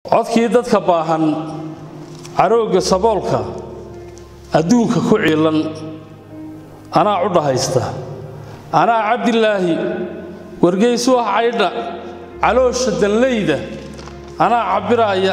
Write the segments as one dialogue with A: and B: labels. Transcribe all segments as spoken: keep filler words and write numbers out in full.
A: codkii dadka baahan carooga saboolka adduunka ku ciilan anaa u dhahaysta anaa cabdilaahi wargeysu ah caydha caloosha danleyda anaa cabiraya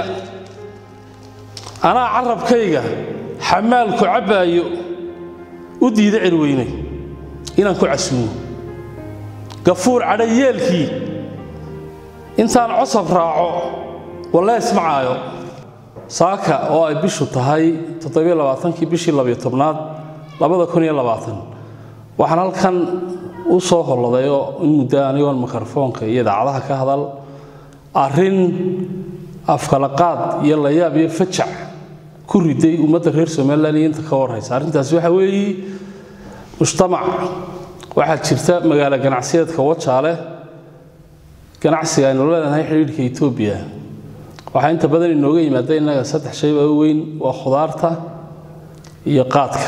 A: anaa carabkayga xamaalku cabaayo u diida cirweynay inaan ku casuumo gafuur cadhayeelkii intaan cosab raaco والله اسمعايو ساكا oo ay bishu tahay toddoba iyo labaatan kii bishii laba iyo tobnaad laba kun iyo labaatan waxaan halkan u soo holaday oo in muddo anigoon mikrofoonka iyo idaacadaha ka hadal arrin afkala qaad iyo la yaab iyo fajac ku riday ummadda reer Soomaaliland inta ka waraysa arrintaas waxa weeyii mujtamac waxa jirta magaalo ganacsiyeedka Wajaale ganacsiga ay leedahay xiriirka Itoobiya waxa inta badan inooga yimaada inaga saddex shay oo weyn waa khudaarta iyo qaadka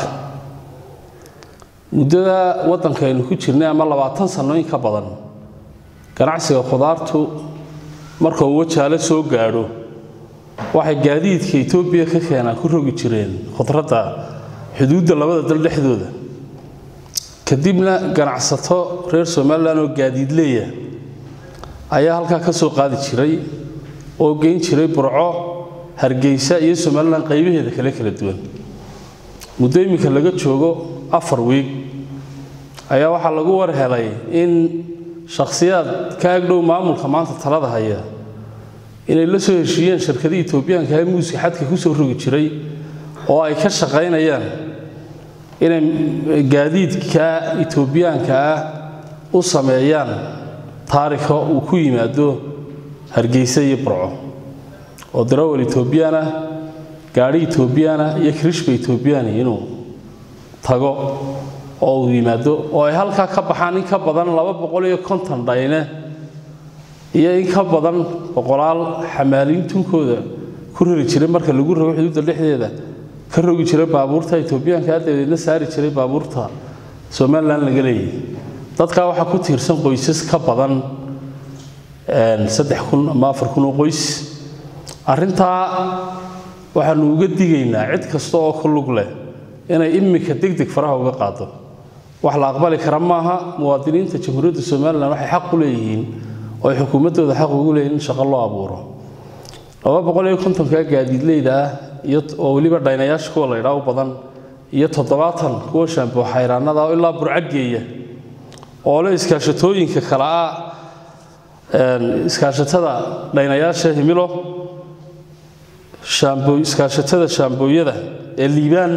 A: muddada wadankeenu ku jirnay ama labaatan sano in ka badan ganacsiga khudaartu marka uu Wajaale soo gaadho waxay gaadiidka Itoobiya ka keenaa ku rogi jireen khudradda xuduudda labada dal dhexdooda kadibna ganacsato reer Soomaaliland oo gaadiid leeyahay ayaa halka ka soo qaadi jiray oo geyn jiray Burco Hargeysa iyo Soomaaliland qaybaheeda kala kala duwan muddo imika laga joogo afar week ayaa waxa lagu war helay in shakhsiyaad ka agdhow maamulka maanta talada haya inay la soo heshiiyeen shirkadii Itoobiyaanka ee muuska xadka ku soo rogi jiray oo ay ka shaqeynayaan inay gaadiidka Itoobiyaanka ah u sameeyaan taariikh uu ku yimaado Hargeysa iyo Burco oo darawal Itoobiyana gaari Itoobiyana iyo krishba Itoobiyana inuu tago oo uu yimaado oo ay halka ka baxaan in ka badan laba boqol iyo konton dhayne iyo in ka badan boqolaal xamaaliintunkooda ku riri jiray marka lagu rogo xuduudda dhexdeeda ka rogi jiray baabuurta Itoobiyaanka adeedna saari jiray baabuurta Soomaaliland laga leeyahay dadka waxa ku tiirsan qoysas ka badan saddex kun ama afar kun oo qoys arinta waxaanu uga digaynaa cid kasta oo ku lug leh inay imika degdeg faraha uga qaado wax la aqbali kara maaha muwaadiniinta jamhuuriyadda Soomaaliland waxay xaq u leeyihiin oo xukuumadooda xaq ugu leeyihiin shaqo loo abuuro laba boqol iyo konton ka gaadiidleyda iyo oo waliba dhaynayaasha kuwa la yiraahdo badan iyo toddobaatan kuwa shaambo xayraanada oo ilaa burcageeya oo la iskaashatooyinka kala ah iskaashatada dhaynayaasha himilo shaambo iskaashatada shaambooyada ee liibaan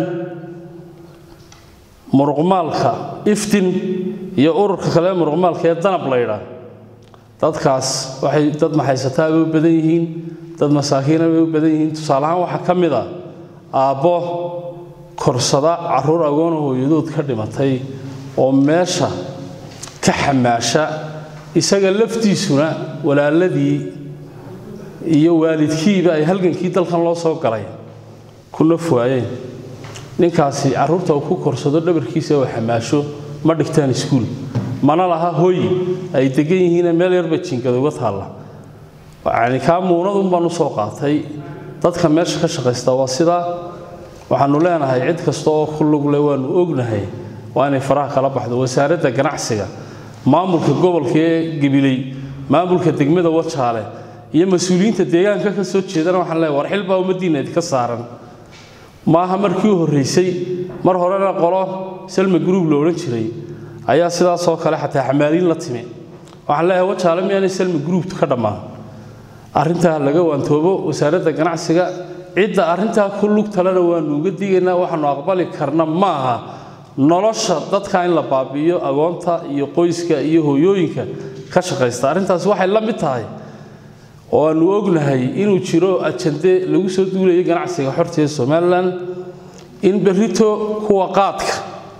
A: muruqmaalka iftin iyo ururka kale muruqmaalka ee danab la yiraahdo dadkaas waxay dad maxaysataa u badan yihiin dad masaakiin u badan yihiin tusaalahan waxa kamid ah aabo korsada caruur agoon oo hooyadood ka dhimatay oo meesha ka xamaasha isaga laftiisuna walaaladii iyo waalidkiiba ay halgankii dalkan loo soo galay ku nafwaayeen ninkaasi caruurta uu ku korsado dhabarkiisa oo xamaasho ma dhigtaan iskuul mana laha hooy ay degan yihiin meel yar bajinkada uga taala waxaan ka muunad baan u soo qaatay dadka meesha ka shaqeysta waa sida waxaanu leenahay cid kasta oo ku lug leh waanu ognahay waa inay faraha kala baxdo wasaaradda ganacsiga maamulka gobolka ee Gabiley maamulka degmada Wajaale iyo mas'uuliyiinta deegaanka ka soo jeedana waxaan leeyahay war xilba umadiinad ka saaran maaha markii horeysay mar horena qolo Salma Group loo oran jiray ayaa sidaas oo kale xataa xamaaliin la timi waxaan leeyahay Wajaale miyaan Salma Group ka dhamaan arrinta laga waantoobo wasaaradda ganacsiga cidda arrinta ku lug talana waanu uga digaynaa waxaanu aqbali karna maaha nolosha dadka in la baabiyo agoonta iyo qoyska iyo hooyooyinka ka shaqeysta arrintaas waxay la mid tahay oo aanu ognahay inuu jiro ajande lagu soo duulay ganacsiga xorta ee Soomaaliland in berrito kuwa qaadka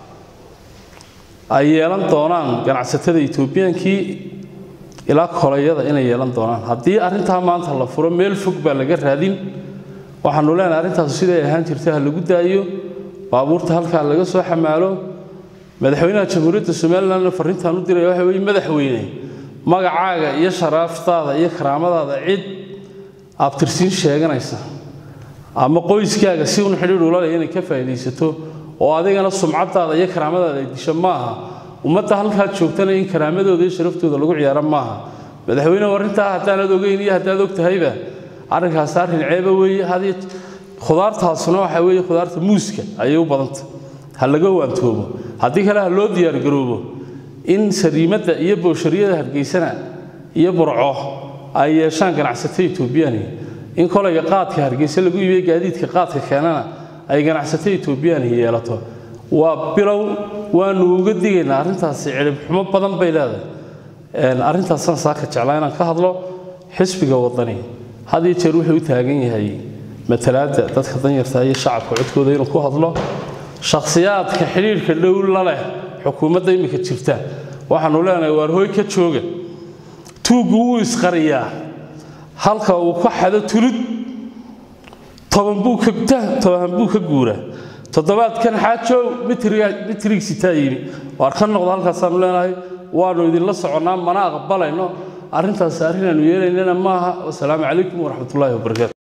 A: ay yeelan doonaan ganacsatada Itoobiyaanki ilaa kolayada inay yeelan doonaan haddii arrinta maanta la furo meel fog baa laga raadin waxaanu leenahay arrintaas siday ahaan jirtay lagu daayo baabuurta halka laga soo xamaalo madaxweynaha jamhuuriyadda Soomaaliland fariintan u diray waxa weeye madaxweyne magacaaga iyo sharaftaada iyo karaamadaada cid abtirsiin sheeganaysa ama qoyskaaga si uu xiriir ula leeyahay inay ka faa'iideysato oo adigana sumcadaada iyo karaamadaada ay disho maaha ummadda halka joogtana in karaamadooda iyo sharaftooda lagu ciyaaro maaha madaxweyne warinta hadaan ogeyn iyo hadaan ogtahayba arrinkaas arrin ceeba weeye hadii khudaartaasuna waxa weeye khudaarta muuska ayay u badanta hal laga waantoobo hadii kale loo diyaar garoobo in sariimada iyo booshariyada hargeysana iyo burco ay yeeshaan ganacsatada Itoobiyaani in kolayga qaadka hargeysa lagu iibiyay gaadiidka qaadka keenana ay ganacsatada Itoobiyaani yeelato waa bilow waanu uga digaynaa arrintaas cirib xumo badan bay leedahay een arrintaas aan saaka jeclaan ka hadlo xisbiga wadani hadii jeer wuxuu u taagan yahay matalaada dadka danyarta iyo shacabka codkooda inuu ku hadlo shakhsiyaadka xiriirka dhow la leh xukuumadda imika jirta waxaanu leenahay waar hooy ka jooga tuugu uu isqariyaa halka uu ka xado tulud toban buu ka toban buu ka guura toddobaadkan xaajo mitriga mitriga sitaayini waar ka noqdo halkaas aanu leenahay waanu idin la soconaa mana aqbalayno arrintaas arrin aanu yeelaynana maaha wassalaamu calaykum waraxmatullaahi wabarakaatuh